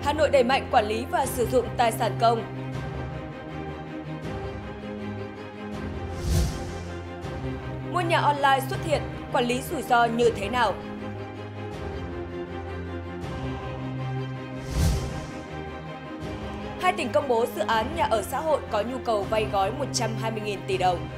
Hà Nội đẩy mạnh quản lý và sử dụng tài sản công. Mua nhà online xuất hiện, quản lý rủi ro như thế nào? Hai tỉnh công bố dự án nhà ở xã hội có nhu cầu vay gói 120.000 tỷ đồng.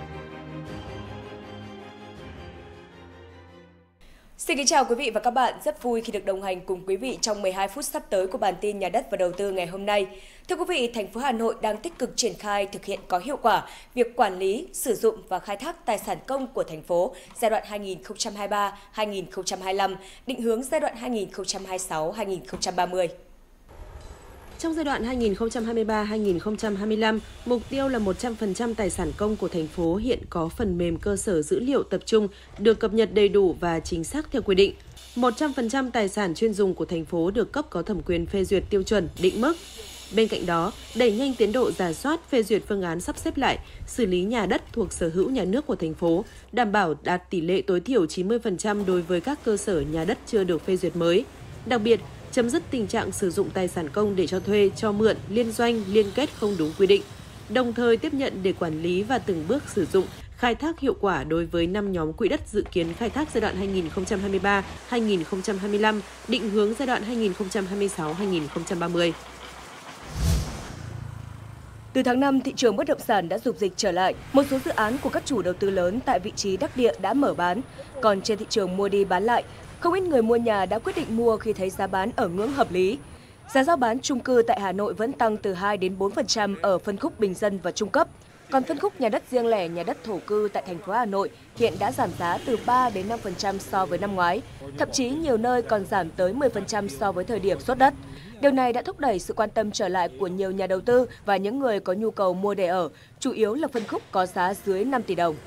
Xin kính chào quý vị và các bạn, rất vui khi được đồng hành cùng quý vị trong 12 phút sắp tới của bản tin Nhà đất và Đầu tư ngày hôm nay. Thưa quý vị, thành phố Hà Nội đang tích cực triển khai thực hiện có hiệu quả việc quản lý, sử dụng và khai thác tài sản công của thành phố giai đoạn 2023-2025, định hướng giai đoạn 2026-2030. Trong giai đoạn 2023-2025, mục tiêu là 100% tài sản công của thành phố hiện có phần mềm cơ sở dữ liệu tập trung được cập nhật đầy đủ và chính xác theo quy định. 100% tài sản chuyên dùng của thành phố được cấp có thẩm quyền phê duyệt tiêu chuẩn, định mức. Bên cạnh đó, đẩy nhanh tiến độ rà soát, phê duyệt phương án sắp xếp lại, xử lý nhà đất thuộc sở hữu nhà nước của thành phố, đảm bảo đạt tỷ lệ tối thiểu 90% đối với các cơ sở nhà đất chưa được phê duyệt mới. Đặc biệt, chấm dứt tình trạng sử dụng tài sản công để cho thuê, cho mượn, liên doanh, liên kết không đúng quy định. Đồng thời tiếp nhận để quản lý và từng bước sử dụng, khai thác hiệu quả đối với 5 nhóm quỹ đất dự kiến khai thác giai đoạn 2023-2025, định hướng giai đoạn 2026-2030. Từ tháng 5, thị trường bất động sản đã rục rịch trở lại. Một số dự án của các chủ đầu tư lớn tại vị trí đắc địa đã mở bán. Còn trên thị trường mua đi bán lại, không ít người mua nhà đã quyết định mua khi thấy giá bán ở ngưỡng hợp lý. Giá giao bán chung cư tại Hà Nội vẫn tăng từ 2 đến 4% ở phân khúc bình dân và trung cấp. Còn phân khúc nhà đất riêng lẻ, nhà đất thổ cư tại thành phố Hà Nội hiện đã giảm giá từ 3 đến 5% so với năm ngoái. Thậm chí nhiều nơi còn giảm tới 10% so với thời điểm xuất đất. Điều này đã thúc đẩy sự quan tâm trở lại của nhiều nhà đầu tư và những người có nhu cầu mua để ở, chủ yếu là phân khúc có giá dưới 5 tỷ đồng.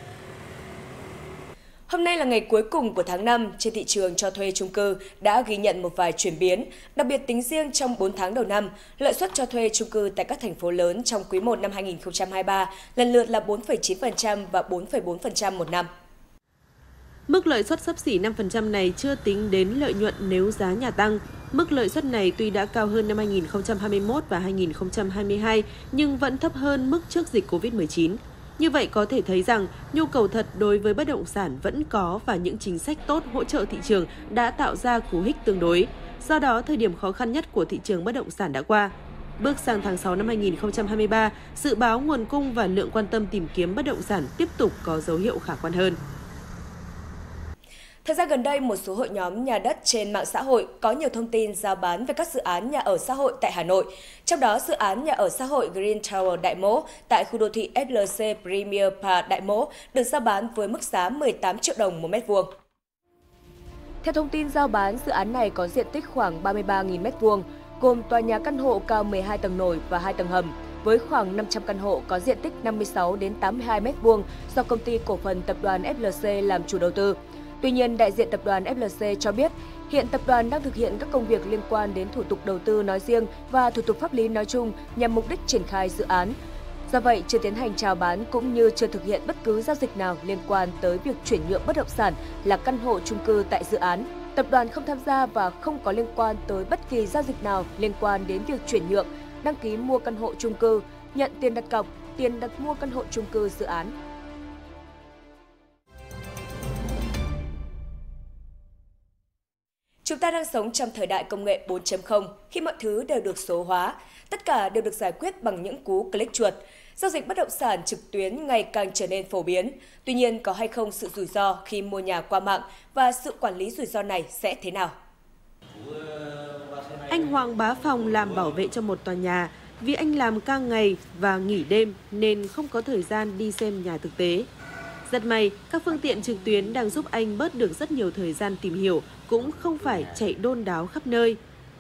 Hôm nay là ngày cuối cùng của tháng 5, trên thị trường cho thuê chung cư đã ghi nhận một vài chuyển biến. Đặc biệt tính riêng trong 4 tháng đầu năm, lợi suất cho thuê chung cư tại các thành phố lớn trong quý 1 năm 2023 lần lượt là 4,9% và 4,4% một năm. Mức lợi suất xấp xỉ 5% này chưa tính đến lợi nhuận nếu giá nhà tăng. Mức lợi suất này tuy đã cao hơn năm 2021 và 2022 nhưng vẫn thấp hơn mức trước dịch Covid-19. Như vậy có thể thấy rằng nhu cầu thật đối với bất động sản vẫn có và những chính sách tốt hỗ trợ thị trường đã tạo ra cú hích tương đối. Do đó, thời điểm khó khăn nhất của thị trường bất động sản đã qua. Bước sang tháng 6 năm 2023, dự báo nguồn cung và lượng quan tâm tìm kiếm bất động sản tiếp tục có dấu hiệu khả quan hơn. Thời gian gần đây, một số hội nhóm nhà đất trên mạng xã hội có nhiều thông tin rao bán về các dự án nhà ở xã hội tại Hà Nội. Trong đó, dự án nhà ở xã hội Green Tower Đại Mỗ tại khu đô thị FLC Premier Park Đại Mỗ được rao bán với mức giá 18 triệu đồng một mét vuông. Theo thông tin rao bán, dự án này có diện tích khoảng 33.000 mét vuông, gồm tòa nhà căn hộ cao 12 tầng nổi và 2 tầng hầm, với khoảng 500 căn hộ có diện tích 56 đến 82 mét vuông do công ty cổ phần tập đoàn FLC làm chủ đầu tư. Tuy nhiên, đại diện tập đoàn FLC cho biết, hiện tập đoàn đang thực hiện các công việc liên quan đến thủ tục đầu tư nói riêng và thủ tục pháp lý nói chung nhằm mục đích triển khai dự án. Do vậy, chưa tiến hành chào bán cũng như chưa thực hiện bất cứ giao dịch nào liên quan tới việc chuyển nhượng bất động sản là căn hộ chung cư tại dự án. Tập đoàn không tham gia và không có liên quan tới bất kỳ giao dịch nào liên quan đến việc chuyển nhượng, đăng ký mua căn hộ chung cư, nhận tiền đặt cọc, tiền đặt mua căn hộ chung cư dự án. Chúng ta đang sống trong thời đại công nghệ 4.0 khi mọi thứ đều được số hóa, tất cả đều được giải quyết bằng những cú click chuột. Giao dịch bất động sản trực tuyến ngày càng trở nên phổ biến. Tuy nhiên, có hay không sự rủi ro khi mua nhà qua mạng và sự quản lý rủi ro này sẽ thế nào? Anh Hoàng Bá Phòng làm bảo vệ cho một tòa nhà. Vì anh làm ca ngày và nghỉ đêm nên không có thời gian đi xem nhà thực tế. Rất may, các phương tiện trực tuyến đang giúp anh bớt được rất nhiều thời gian tìm hiểu, cũng không phải chạy đôn đáo khắp nơi.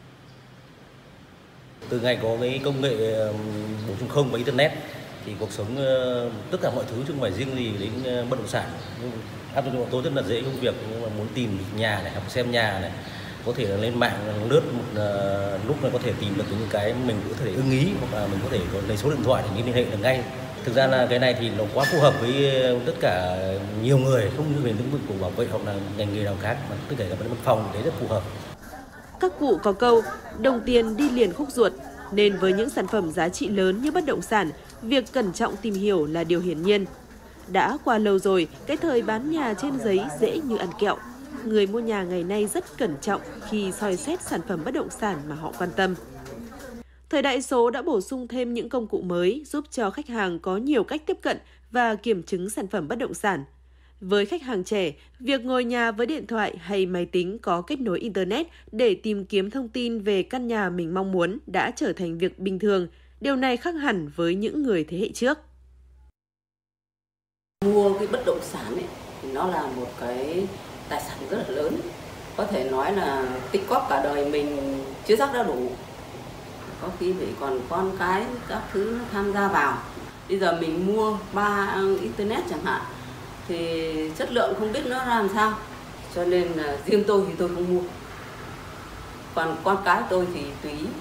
Từ ngày có cái công nghệ 4.0 và Internet thì cuộc sống tất cả mọi thứ chứ không phải riêng gì đến bất động sản. Áp dụng cho bọn tôi rất là dễ công việc, nhưng mà muốn tìm nhà này, học xem nhà này, có thể là lên mạng lướt một lúc này có thể tìm được những cái mình có thể ưng ý, hoặc là mình có thể lấy số điện thoại để liên hệ được ngay. Thực ra là cái này thì nó quá phù hợp với tất cả nhiều người, không như về lĩnh vực của bảo vệ hoặc là ngành nghề nào khác, mà tất cả các văn phòng đấy rất phù hợp. Các cụ có câu, đồng tiền đi liền khúc ruột, nên với những sản phẩm giá trị lớn như bất động sản, việc cẩn trọng tìm hiểu là điều hiển nhiên. Đã qua lâu rồi, cái thời bán nhà trên giấy dễ như ăn kẹo. Người mua nhà ngày nay rất cẩn trọng khi soi xét sản phẩm bất động sản mà họ quan tâm. Thời đại số đã bổ sung thêm những công cụ mới giúp cho khách hàng có nhiều cách tiếp cận và kiểm chứng sản phẩm bất động sản. Với khách hàng trẻ, việc ngồi nhà với điện thoại hay máy tính có kết nối Internet để tìm kiếm thông tin về căn nhà mình mong muốn đã trở thành việc bình thường. Điều này khác hẳn với những người thế hệ trước. Mua cái bất động sản ấy, thì nó là một cái tài sản rất là lớn. Có thể nói là tích cóp cả đời mình chưa chắc đã đủ. Có khi phải còn con cái các thứ nó tham gia vào. Bây giờ mình mua Internet chẳng hạn, thì chất lượng không biết nó ra làm sao. Cho nên là riêng tôi thì tôi không mua. Còn con cái tôi thì tùy ý.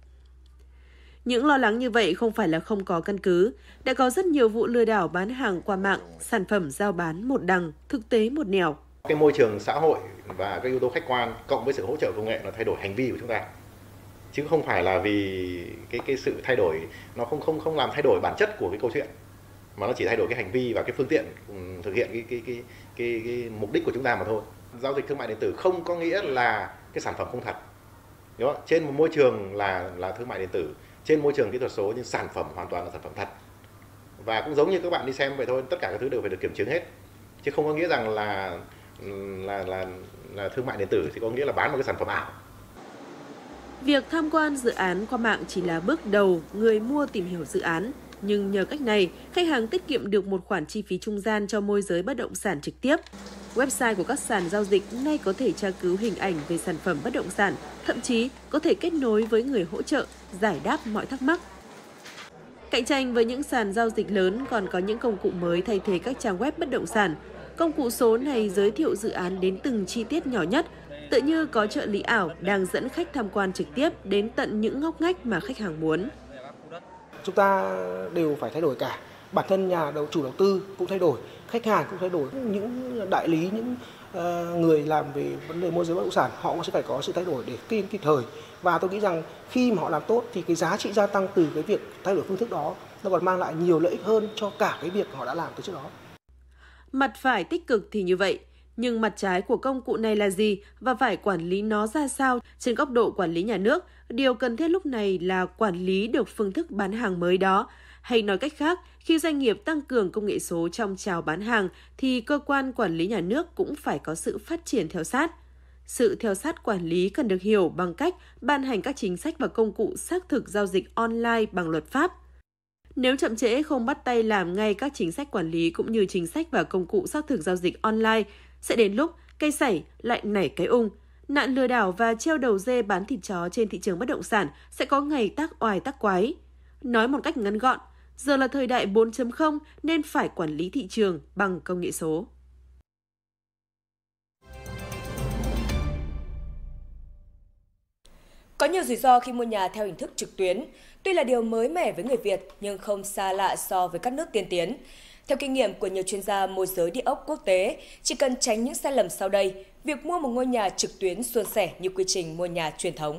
Những lo lắng như vậy không phải là không có căn cứ. Đã có rất nhiều vụ lừa đảo bán hàng qua mạng, sản phẩm giao bán một đằng, thực tế một nẻo. Cái môi trường xã hội và các yếu tố khách quan cộng với sự hỗ trợ công nghệ nó thay đổi hành vi của chúng ta. Chứ không phải là vì cái sự thay đổi nó không làm thay đổi bản chất của cái câu chuyện, mà nó chỉ thay đổi cái hành vi và cái phương tiện thực hiện cái mục đích của chúng ta mà thôi. Giao dịch thương mại điện tử không có nghĩa là cái sản phẩm không thật. Đúng không? Trên một môi trường là thương mại điện tử, trên môi trường kỹ thuật số nhưng sản phẩm hoàn toàn là sản phẩm thật. Và cũng giống như các bạn đi xem vậy thôi, tất cả các thứ đều phải được kiểm chứng hết. Chứ không có nghĩa rằng là thương mại điện tử thì có nghĩa là bán một cái sản phẩm ảo. Việc tham quan dự án qua mạng chỉ là bước đầu người mua tìm hiểu dự án. Nhưng nhờ cách này, khách hàng tiết kiệm được một khoản chi phí trung gian cho môi giới bất động sản trực tiếp. Website của các sàn giao dịch nay có thể tra cứu hình ảnh về sản phẩm bất động sản, thậm chí có thể kết nối với người hỗ trợ, giải đáp mọi thắc mắc. Cạnh tranh với những sàn giao dịch lớn còn có những công cụ mới thay thế các trang web bất động sản. Công cụ số này giới thiệu dự án đến từng chi tiết nhỏ nhất, tựa như có trợ lý ảo đang dẫn khách tham quan trực tiếp đến tận những ngóc ngách mà khách hàng muốn. Chúng ta đều phải thay đổi cả. Bản thân nhà chủ đầu tư cũng thay đổi, khách hàng cũng thay đổi. Những đại lý, những người làm về vấn đề môi giới bất động sản, họ cũng sẽ phải có sự thay đổi để kịp thời. Và tôi nghĩ rằng khi mà họ làm tốt thì cái giá trị gia tăng từ cái việc thay đổi phương thức đó nó còn mang lại nhiều lợi ích hơn cho cả cái việc họ đã làm từ trước đó. Mặt phải tích cực thì như vậy, nhưng mặt trái của công cụ này là gì và phải quản lý nó ra sao? Trên góc độ quản lý nhà nước, điều cần thiết lúc này là quản lý được phương thức bán hàng mới đó. Hay nói cách khác, khi doanh nghiệp tăng cường công nghệ số trong chào bán hàng, thì cơ quan quản lý nhà nước cũng phải có sự phát triển theo sát. Sự theo sát quản lý cần được hiểu bằng cách ban hành các chính sách và công cụ xác thực giao dịch online bằng luật pháp. Nếu chậm trễ không bắt tay làm ngay các chính sách quản lý cũng như chính sách và công cụ xác thực giao dịch online, sẽ đến lúc cây sảy lại nảy cái ung. Nạn lừa đảo và treo đầu dê bán thịt chó trên thị trường bất động sản sẽ có ngày tác oai tác quái. Nói một cách ngắn gọn, giờ là thời đại 4.0 nên phải quản lý thị trường bằng công nghệ số. Có nhiều rủi ro khi mua nhà theo hình thức trực tuyến. Tuy là điều mới mẻ với người Việt nhưng không xa lạ so với các nước tiên tiến. Theo kinh nghiệm của nhiều chuyên gia môi giới địa ốc quốc tế, chỉ cần tránh những sai lầm sau đây, việc mua một ngôi nhà trực tuyến suôn sẻ như quy trình mua nhà truyền thống.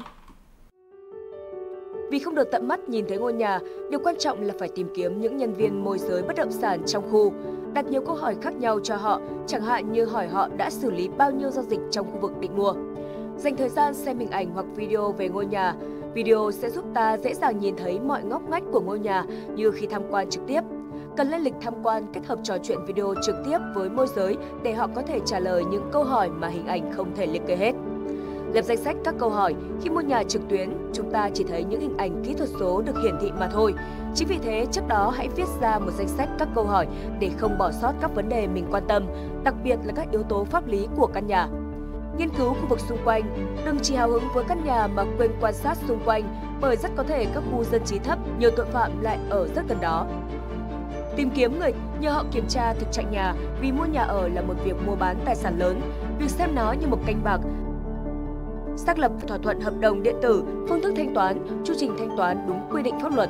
Vì không được tận mắt nhìn thấy ngôi nhà, điều quan trọng là phải tìm kiếm những nhân viên môi giới bất động sản trong khu, đặt nhiều câu hỏi khác nhau cho họ, chẳng hạn như hỏi họ đã xử lý bao nhiêu giao dịch trong khu vực định mua. Dành thời gian xem hình ảnh hoặc video về ngôi nhà. Video sẽ giúp ta dễ dàng nhìn thấy mọi ngóc ngách của ngôi nhà như khi tham quan trực tiếp. Cần lên lịch tham quan kết hợp trò chuyện video trực tiếp với môi giới để họ có thể trả lời những câu hỏi mà hình ảnh không thể liệt kê hết. Lập danh sách các câu hỏi. Khi mua nhà trực tuyến, chúng ta chỉ thấy những hình ảnh kỹ thuật số được hiển thị mà thôi. Chính vì thế, trước đó hãy viết ra một danh sách các câu hỏi để không bỏ sót các vấn đề mình quan tâm, đặc biệt là các yếu tố pháp lý của căn nhà. Nghiên cứu khu vực xung quanh, đừng chỉ hào hứng với căn nhà mà quên quan sát xung quanh, bởi rất có thể các khu dân trí thấp, nhiều tội phạm lại ở rất gần đó. Tìm kiếm người, nhờ họ kiểm tra thực trạng nhà, vì mua nhà ở là một việc mua bán tài sản lớn, việc xem nó như một canh bạc. Xác lập thỏa thuận hợp đồng điện tử, phương thức thanh toán, chu trình thanh toán đúng quy định pháp luật.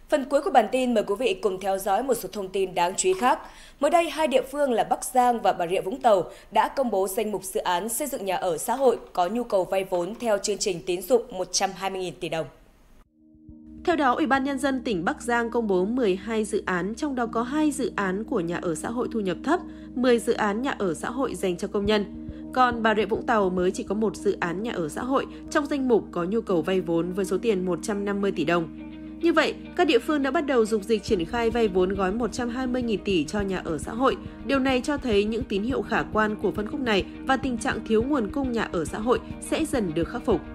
Phần cuối của bản tin mời quý vị cùng theo dõi một số thông tin đáng chú ý khác. Mới đây, hai địa phương là Bắc Giang và Bà Rịa Vũng Tàu đã công bố danh mục dự án xây dựng nhà ở xã hội có nhu cầu vay vốn theo chương trình tín dụng 120.000 tỷ đồng. Theo đó, Ủy ban Nhân dân tỉnh Bắc Giang công bố 12 dự án, trong đó có 2 dự án của nhà ở xã hội thu nhập thấp, 10 dự án nhà ở xã hội dành cho công nhân. Còn Bà Rịa Vũng Tàu mới chỉ có một dự án nhà ở xã hội trong danh mục có nhu cầu vay vốn với số tiền 150 tỷ đồng. Như vậy, các địa phương đã bắt đầu dục dịch triển khai vay vốn gói 120.000 tỷ cho nhà ở xã hội. Điều này cho thấy những tín hiệu khả quan của phân khúc này và tình trạng thiếu nguồn cung nhà ở xã hội sẽ dần được khắc phục.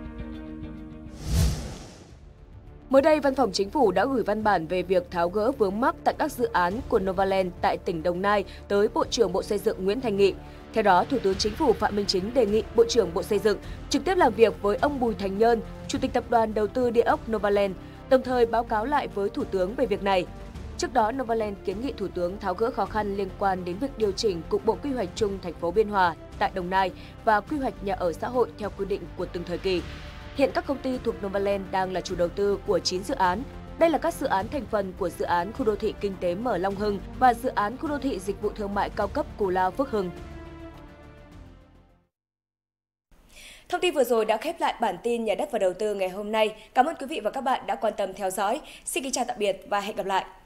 Mới đây, Văn phòng Chính phủ đã gửi văn bản về việc tháo gỡ vướng mắc tại các dự án của Novaland tại tỉnh Đồng Nai tới Bộ trưởng Bộ Xây dựng Nguyễn Thanh Nghị. Theo đó, Thủ tướng Chính phủ Phạm Minh Chính đề nghị Bộ trưởng Bộ Xây dựng trực tiếp làm việc với ông Bùi Thành Nhơn, Chủ tịch Tập đoàn Đầu tư Địa ốc Novaland, đồng thời báo cáo lại với Thủ tướng về việc này. Trước đó, Novaland kiến nghị Thủ tướng tháo gỡ khó khăn liên quan đến việc điều chỉnh Cục Bộ Quy hoạch chung thành phố Biên Hòa tại Đồng Nai và quy hoạch nhà ở xã hội theo quy định của từng thời kỳ. Hiện các công ty thuộc Novaland đang là chủ đầu tư của 9 dự án. Đây là các dự án thành phần của dự án khu đô thị kinh tế Mở Long Hưng và dự án khu đô thị dịch vụ thương mại cao cấp Cù Lao Phước Hưng. Thông tin vừa rồi đã khép lại bản tin Nhà đất và đầu tư ngày hôm nay. Cảm ơn quý vị và các bạn đã quan tâm theo dõi. Xin kính chào tạm biệt và hẹn gặp lại.